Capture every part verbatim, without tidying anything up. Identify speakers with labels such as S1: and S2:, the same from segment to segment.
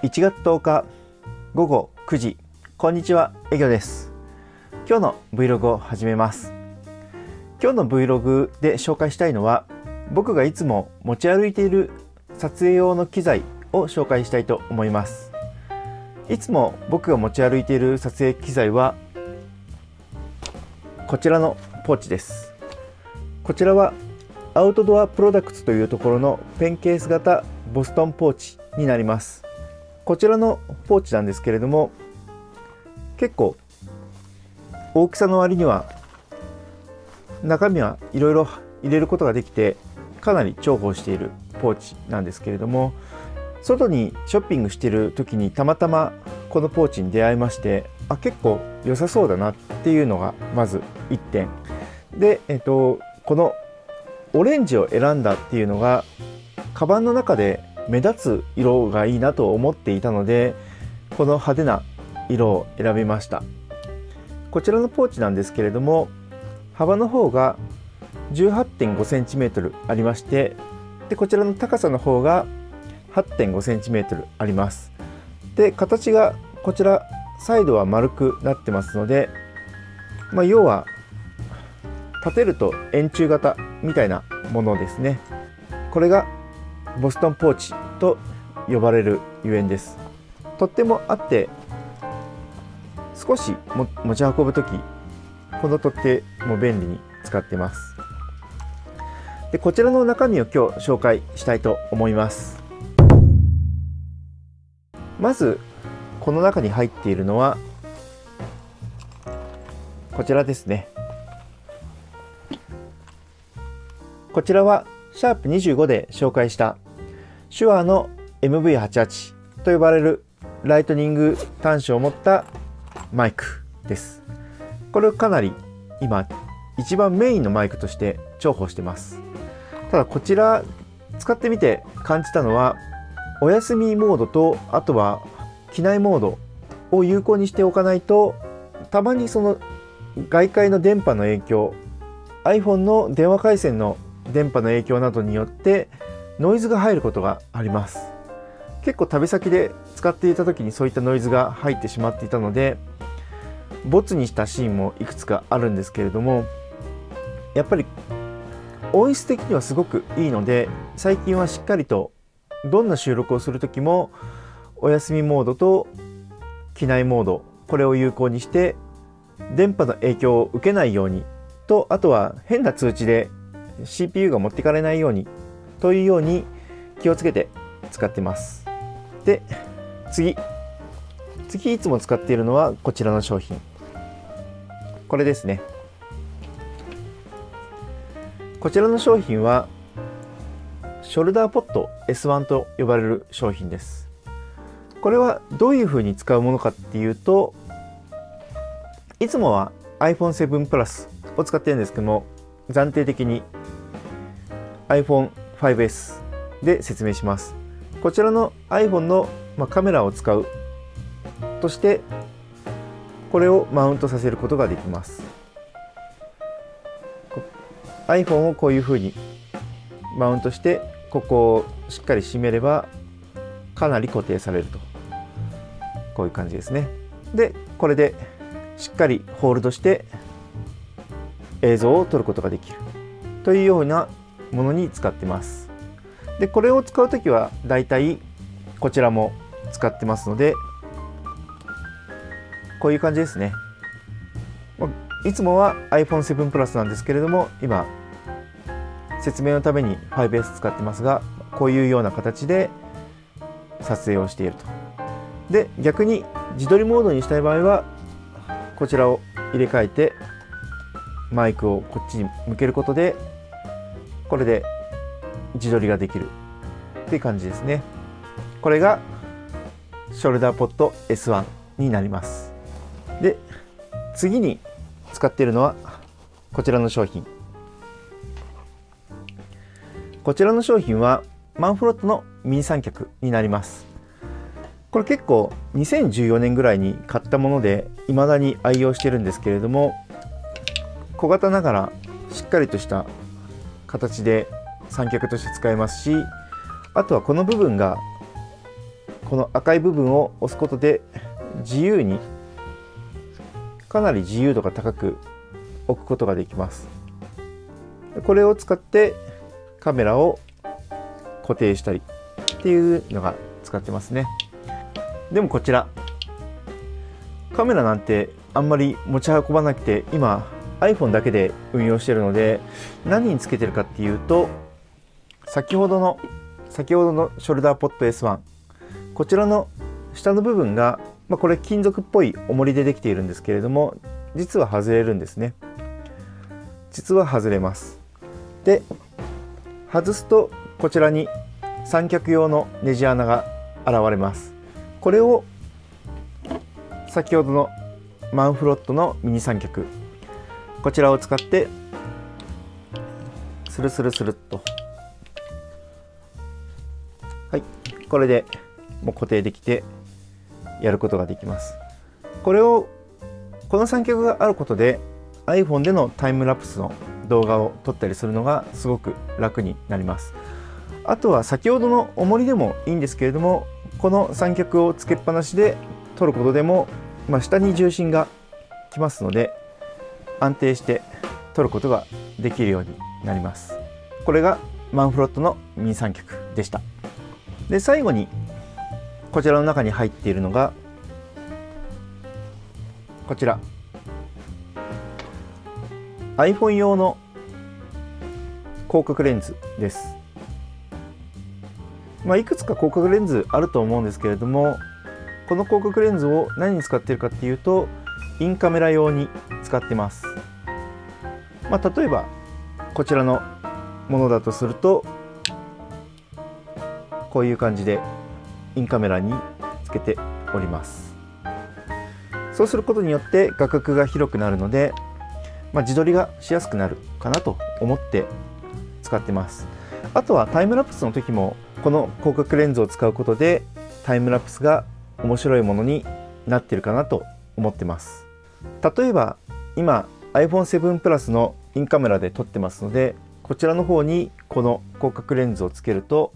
S1: いちがつとおかごごくじ、こんにちは、えぎょです。今日の Vlog を始めます。今日の Vlog で紹介したいのは、僕がいつも持ち歩いている撮影用の機材を紹介したいと思います。いつも僕が持ち歩いている撮影機材はこちらのポーチです。こちらはアウトドアプロダクツというところのペンケース型ボストンポーチになります。こちらのポーチなんですけれども、結構大きさの割には中身はいろいろ入れることができて、かなり重宝しているポーチなんですけれども、外にショッピングしている時にたまたまこのポーチに出会いまして、あ、結構良さそうだなっていうのがまずいってんで、えっと、このオレンジを選んだっていうのがカバンの中で目立つ色がいいなと思っていたので、この派手な色を選びました。こちらのポーチなんですけれども、幅の方が じゅうはってんごセンチメートル ありまして、でこちらの高さの方が はってんごセンチメートル あります。で形がこちらサイドは丸くなってますので、まあ、要は立てると円柱型みたいなものですね。これがボストンポーチと呼ばれるゆえんです。とってもあって、少しも持ち運ぶとき、この取っ手も便利に使ってます。でこちらの中身を今日紹介したいと思います。まずこの中に入っているのはこちらですね。こちらはシャープにじゅうごで紹介した手話の エムブイはちじゅうはち と呼ばれるライトニング端子を持ったマイクです。これをかなり今一番メインのマイクとして重宝してます。ただこちら使ってみて感じたのは、お休みモードとあとは機内モードを有効にしておかないと、たまにその外界の電波の影響、 iPhone の電話回線の電波の影響などによってノイズが入ることがあります。結構旅先で使っていた時にそういったノイズが入ってしまっていたので、ボツにしたシーンもいくつかあるんですけれども、やっぱり音質的にはすごくいいので、最近はしっかりとどんな収録をする時もお休みモードと機内モード、これを有効にして電波の影響を受けないようにと、あとは変な通知で シーピーユー が持ってかれないようにというように気をつけて使ってます。で次次いつも使っているのはこちらの商品、これですね。こちらの商品はショルダーポット エスワン と呼ばれる商品です。これはどういうふうに使うものかっていうと、いつもは アイフォンセブンプラス を使ってるんですけども、暫定的に アイフォンファイブエス で説明します。こちらの iPhone の、まあ、カメラを使うとして、これをマウントさせることができます。iPhone をこういうふうにマウントして、ここをしっかり締めればかなり固定されると、こういう感じですね。でこれでしっかりホールドして映像を撮ることができるというようなものに使ってます。でこれを使うときはだいたいこちらも使ってますので、こういう感じですね。いつもは アイフォンセブンプラス なんですけれども、今説明のために ファイブエス 使ってますが、こういうような形で撮影をしていると。で逆に自撮りモードにしたい場合はこちらを入れ替えてマイクをこっちに向けることで、これで自撮りができるっていう感じですね。これがショルダーポット エスワン になります。で次に使っているのはこちらの商品。こちらの商品はマンフロットのミニ三脚になります。これ結構にせんじゅうよねんぐらいに買ったもので、未だに愛用してるんですけれども、小型ながらしっかりとした形で三脚として使えますし、あとはこの部分がこの赤い部分を押すことで自由に、かなり自由度が高く置くことができます。これを使ってカメラを固定したりっていうのが使ってますね。でもこちらカメラなんてあんまり持ち運ばなくて、今 iPhone だけで運用しているので、何につけてるかっていうと、先ほどの先ほどのショルダーポット エスワン、 こちらの下の部分が、まあ、これ金属っぽい重りでできているんですけれども、実は外れるんですね。実は外れます。で、外すとこちらに三脚用のネジ穴が現れます。これを先ほどのマンフロットのミニ三脚、こちらを使ってスルスルスルっと、はい、これでもう固定できてやることができます。これをこの三脚があることで iPhone でのタイムラプスの動画を撮ったりするのがすごく楽になります。あとは先ほどの重りでもいいんですけれども、この三脚をつけっぱなしで撮ることでも、まあ、下に重心がきますので安定して撮ることができるようになります。これがマンフロットのミニ三脚でした。で、最後にこちらの中に入っているのがこちら iPhone 用の広角レンズです。まあ、いくつか広角レンズあると思うんですけれども、この広角レンズを何に使っているかっていうと、インカメラ用に使ってます。まあ、例えばこちらのものだとすると、こういう感じでインカメラにつけております。そうすることによって画角が広くなるので、まあ、自撮りがしやすくなるかなと思って使ってます。あとはタイムラプスの時もこの広角レンズを使うことでタイムラプスが面白いものになってるかなと思ってます。例えば今 アイフォンセブン プラスのインカメラで撮ってますので、こちらの方にこの広角レンズをつけると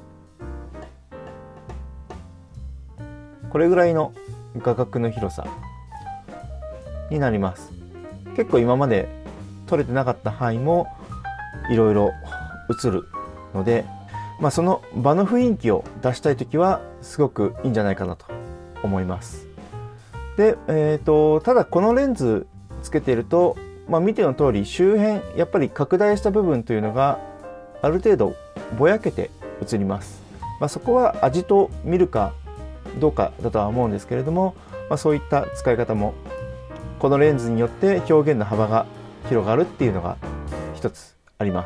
S1: これぐらいの画角の広さになります。結構今まで撮れてなかった範囲もいろいろ映るので、まあ、その場の雰囲気を出したいときはすごくいいんじゃないかなと思います。で、えーと、ただこのレンズつけていると、まあ、見ての通り周辺やっぱり拡大した部分というのがある程度ぼやけて映ります。まあ、そこは味と見るかどうかだとは思うんですけれども、まあ、そういった使い方もこのレンズによって表現の幅が広がるっていうのが一つあります。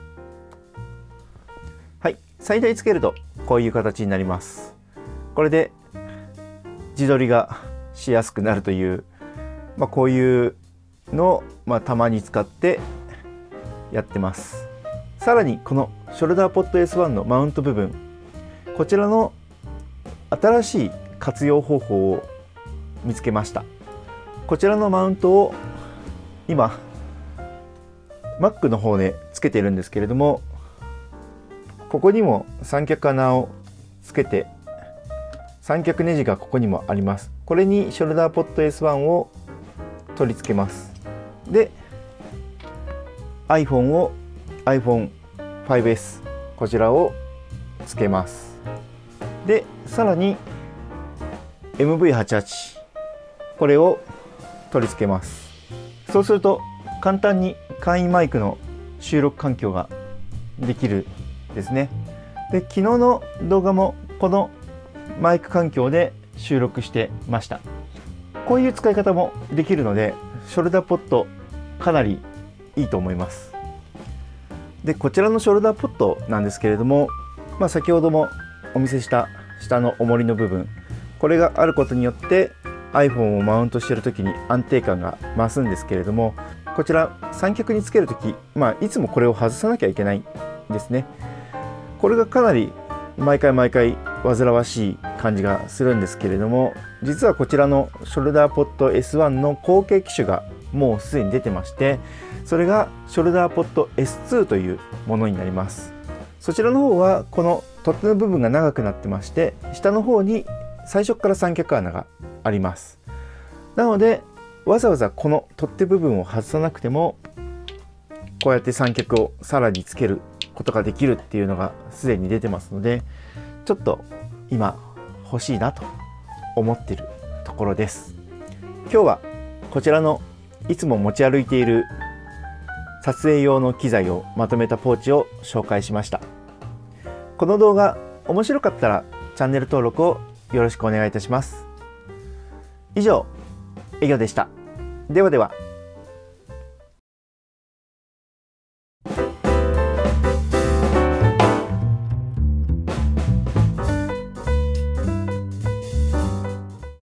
S1: はい、最大つけるとこういう形になります。これで自撮りがしやすくなるという、まあ、こういうのを、まあ、たまに使ってやってます。さらにこのショルダーポット エスワン のマウント部分、こちらの新しい活用方法を見つけました。こちらのマウントを今 Mac の方でつけているんですけれども、ここにも三脚穴をつけて三脚ネジがここにもあります。これにショルダーポット エスワン を取り付けます。で iPhone を アイフォンファイブエス こちらをつけます。でさらに エムブイはちじゅうはち これを取り付けます。そうすると簡単に簡易マイクの収録環境ができるですね。で昨日の動画もこのマイク環境で収録してました。こういう使い方もできるのでショルダーポットかなりいいと思います。でこちらのショルダーポットなんですけれども、まあ、先ほどもお見せした下の重りの部分、これがあることによって iPhone をマウントしている時に安定感が増すんですけれども、こちら三脚につける時、まあ、いつもこれを外さなきゃいけないんですね。これがかなり毎回毎回煩わしい感じがするんですけれども、実はこちらのショルダーポット エスワン の後継機種がもうすでに出てまして、それがショルダーポット エスツー というものになります。 そちらの方はこの取っ手の部分が長くなってまして、下の方に最初から三脚穴があります。なのでわざわざこの取っ手部分を外さなくても、こうやって三脚をさらにつけることができるっていうのがすでに出てますので、ちょっと今欲しいなと思ってるところです。今日はこちらのいつも持ち歩いている撮影用の機材をまとめたポーチを紹介しました。この動画面白かったらチャンネル登録をよろしくお願いいたします。以上、えぎょでした。ではでは。